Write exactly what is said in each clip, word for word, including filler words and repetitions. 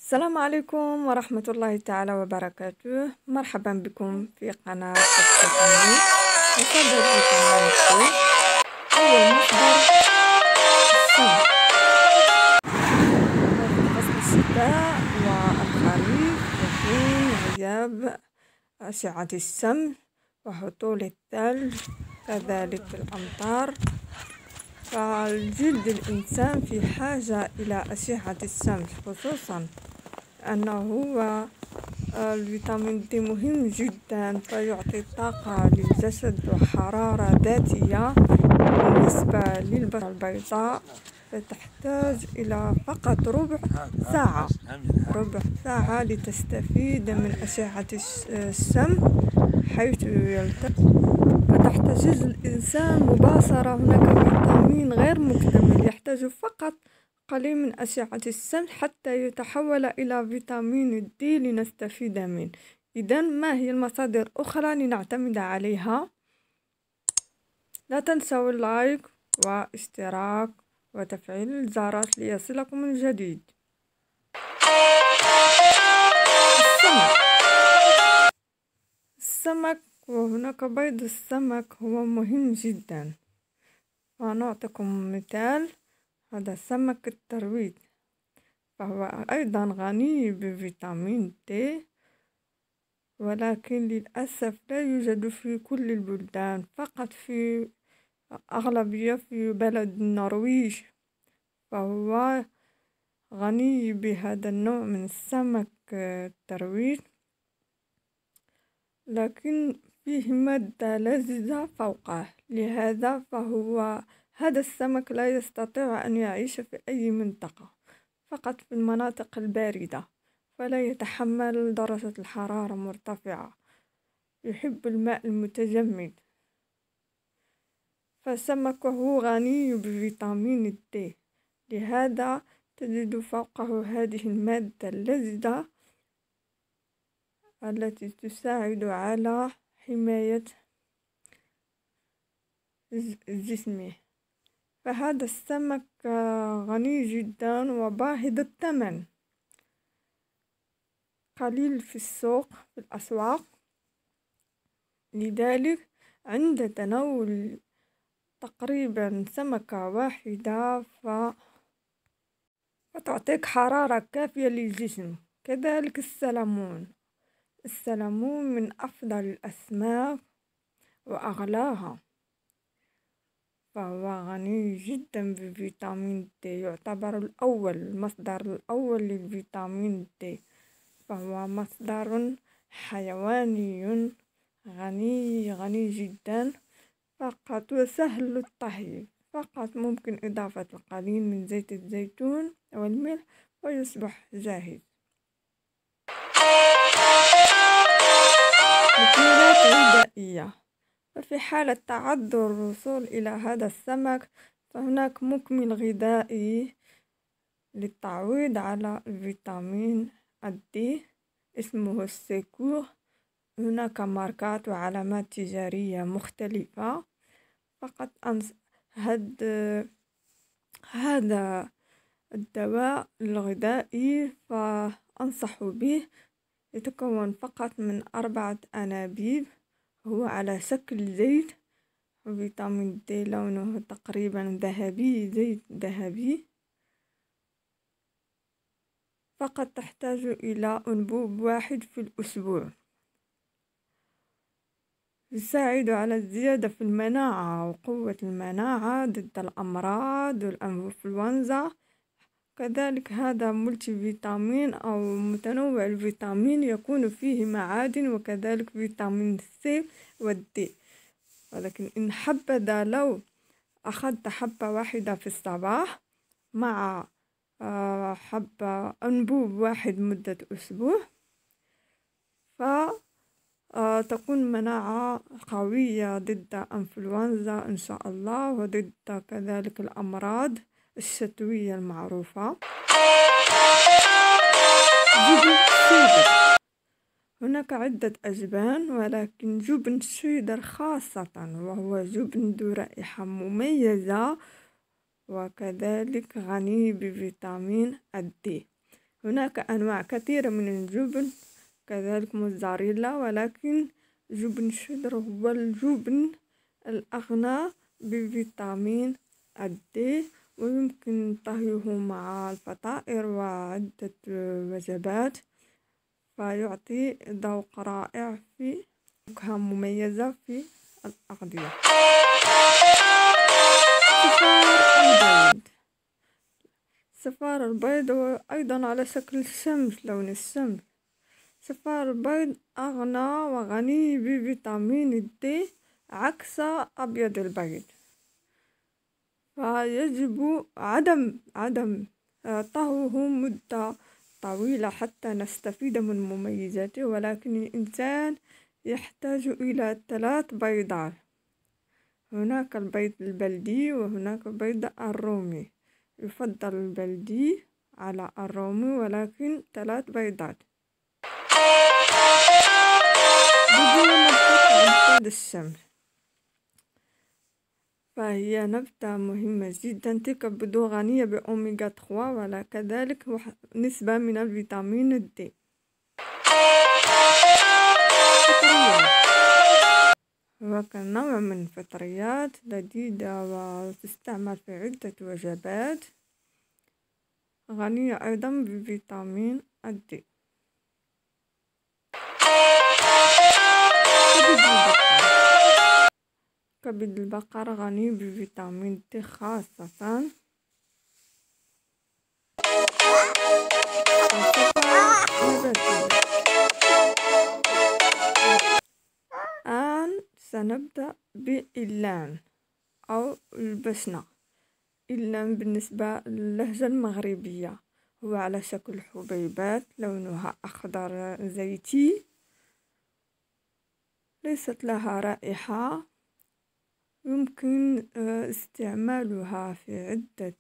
السلام عليكم ورحمة الله تعالى وبركاته. مرحبا بكم في قناة التقني. مصدر فيتامين سي أول مصدر السمك. في فصل الشتاء والخريف يكون غياب أشعة الشمس وهطول الثلج كذلك الأمطار، فالجلد الإنسان في حاجة إلى أشعة الشمس، خصوصا أنه هو الفيتامين دي مهم جدا، فيعطي طاقة للجسد وحرارة ذاتية. بالنسبة للبشرة البيضاء فتحتاج إلى فقط ربع ساعة ربع ساعة لتستفيد من أشعة الشمس حيث يلتقي، فتحتاج الإنسان مباشرة. هناك فيتامين غير مكتمل يحتاج فقط قليل من أشعة الشمس حتى يتحول إلى فيتامين دي لنستفيد منه. إذن ما هي المصادر الأخرى لنعتمد عليها؟ لا تنسوا اللايك واشتراك وتفعيل الجرس ليصلكم الجديد. السمك السمك وهناك بيض السمك هو مهم جدا، ونعطيكم مثال. هذا سمك الترويج، فهو أيضا غني بفيتامين دي، ولكن للأسف لا يوجد في كل البلدان، فقط في أغلبية في بلد النرويج، فهو غني بهذا النوع من السمك الترويج، لكن فيه مادة لزجة فوقه، لهذا فهو هذا السمك لا يستطيع أن يعيش في أي منطقة، فقط في المناطق الباردة، فلا يتحمل درجة الحرارة مرتفعة، يحب الماء المتجمد، فسمكه غني بفيتامين دي، لهذا تجد فوقه هذه المادة اللزجة التي تساعد على حماية جسمه. فهذا السمك غني جدا وباهظ الثمن، قليل في السوق في الأسواق، لذلك عند تناول تقريبا سمكة واحدة ف... فتعطيك حرارة كافية للجسم. كذلك السلمون السلمون من أفضل الأسماك وأغلاها، فهو غني جدا بفيتامين دي، يعتبر الأول المصدر الأول للفيتامين دي، فهو مصدر حيواني غني غني جدا، فقط وسهل الطهي، فقط ممكن إضافة القليل من زيت الزيتون والملح ويصبح جاهز. مكملات غذائية، ففي حالة تعذر الوصول إلى هذا السمك فهناك مكمل غذائي للتعويض على الفيتامين الدي اسمه السيكور. هناك ماركات وعلامات تجارية مختلفة، فقط أنص... هد... هذا الدواء الغذائي فأنصح به، يتكون فقط من أربعة أنابيب، هو على شكل زيت، وفيتامين دي لونه تقريبا ذهبي، زيت ذهبي، فقط تحتاج إلى أنبوب واحد في الأسبوع. يساعد على الزيادة في المناعة وقوة المناعة ضد الأمراض والإنفلونزا. كذلك هذا ملتي فيتامين أو متنوع الفيتامين، يكون فيه معادن وكذلك فيتامين سي والدي، ولكن إن حبذا لو أخذت حبة واحدة في الصباح مع حبة أنبوب واحد مدة أسبوع، فتكون مناعة قوية ضد إنفلونزا إن شاء الله، وضد كذلك الأمراض الشتوية المعروفة. جبن شيدر، هناك عدة أجبان، ولكن جبن شيدر خاصة وهو جبن ذو رائحة مميزة وكذلك غني بفيتامين الدي. هناك أنواع كثيرة من الجبن، كذلك موزاريلا، ولكن جبن الشيدر هو الجبن الأغنى بفيتامين الدي، ويمكن طهيه مع الفطائر وعدة وجبات، فيعطي ذوق رائع في نكهة مميزة في الأغذية. صفار البيض. صفار البيض هو أيضا على شكل الشمس، لون الشمس. صفار البيض أغنى وغني بفيتامين الدي عكس أبيض البيض، فيجب عدم عدم طهوه مدة طويلة حتى نستفيد من مميزاته، ولكن الإنسان يحتاج إلى ثلاث بيضات. هناك البيض البلدي وهناك البيض الرومي، يفضل البلدي على الرومي، ولكن ثلاث بيضات. بدون نبتة الشمس، فهي نبتة مهمة جدا، تلك البذور غنية بأوميغا ثلاثة وكذلك نسبة من الفيتامين الدي. هو كنوع من الفطريات لذيذة وتستعمل في عدة وجبات، غنية أيضا بفيتامين الدي. كبد البقر غني بفيتامين دي خاصة. الآن سنبدأ بإلان أو البسنة. إلان بالنسبة للهجة المغربية هو على شكل حبيبات، لونها أخضر زيتي، ليست لها رائحة، يمكن استعمالها في عدة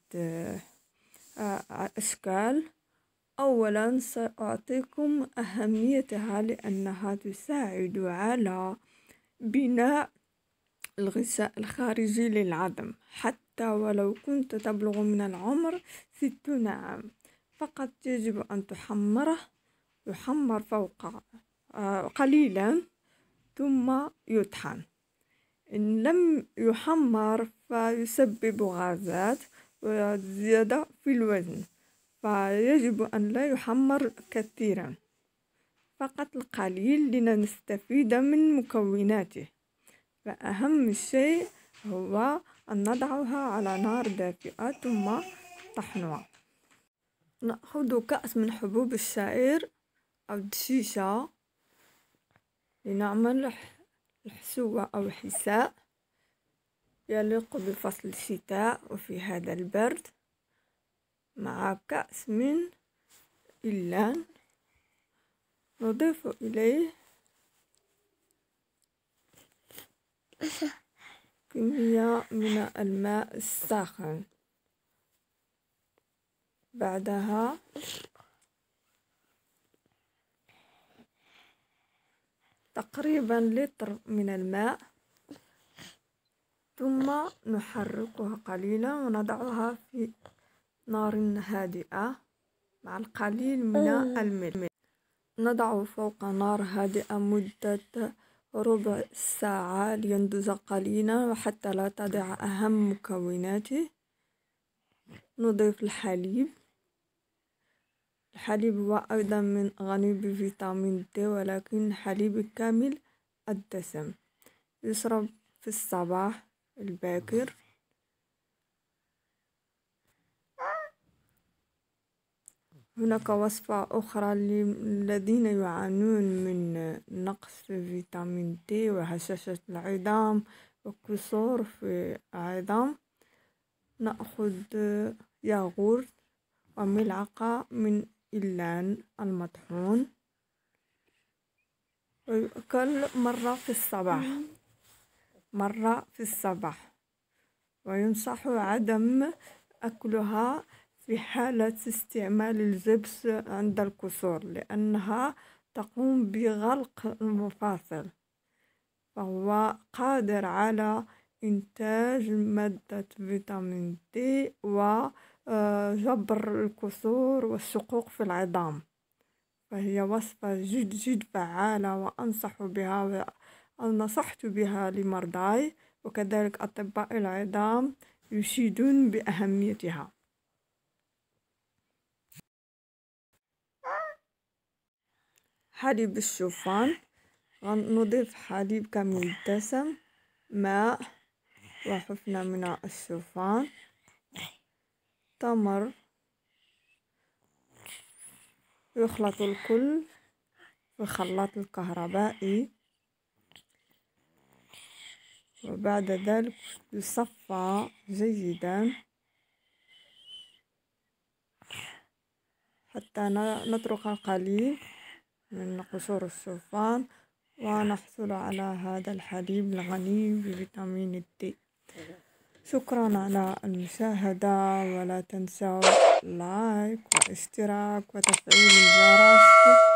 أشكال. أولا سأعطيكم أهميتها لأنها تساعد على بناء الغشاء الخارجي للعظم، حتى ولو كنت تبلغ من العمر ستون عام، فقط يجب أن تحمره، يحمر فوق قليلا ثم يطحن. إن لم يحمر فيسبب غازات وزيادة في الوزن، فيجب أن لا يحمر كثيرا، فقط القليل لنستفيد من مكوناته. فأهم شيء هو أن نضعها على نار دافئة ثم طحنها. نأخذ كأس من حبوب الشعير أو الدشيشة لنعمل الحسوة أو حساء يليق بفصل الشتاء وفي هذا البرد، مع كأس من إلان. نضيف إليه كمية من الماء الساخن، بعدها تقريبا لتر من الماء، ثم نحركها قليلا ونضعها في نار هادئة مع القليل من الملح. نضع فوق نار هادئة مدة ربع ساعة لينضج قليلا وحتى لا تضيع أهم مكوناته. نضيف الحليب. الحليب هو أيضا من غني بفيتامين د، ولكن حليب كامل الدسم، يشرب في الصباح الباكر. هناك وصفة أخرى للذين يعانون من نقص في فيتامين د وهشاشة العظام وكسور في العظام. نأخذ ياغورت وملعقة من إلان المطحون، ويؤكل مرة في الصباح مرة في الصباح وينصح عدم أكلها في حالة استعمال الجبس عند الكسور، لأنها تقوم بغلق المفاصل، فهو قادر على إنتاج مادة فيتامين د جبر الكسور والشقوق في العظام، فهي وصفة جد جد فعالة وأنصح بها ونصحت بها لمرضاي وكذلك أطباء العظام يشيدون بأهميتها. حليب الشوفان، نضيف حليب كامل الدسم، ماء وحفنة من الشوفان، تمر، يخلط الكل في الخلاط الكهربائي، وبعد ذلك يصفى جيدا حتى نترك القليل من قشور الشوفان ونحصل على هذا الحليب الغني بفيتامين الدي. شكرا على المشاهدة، ولا تنسوا لايك واشتراك وتفعيل الجرس.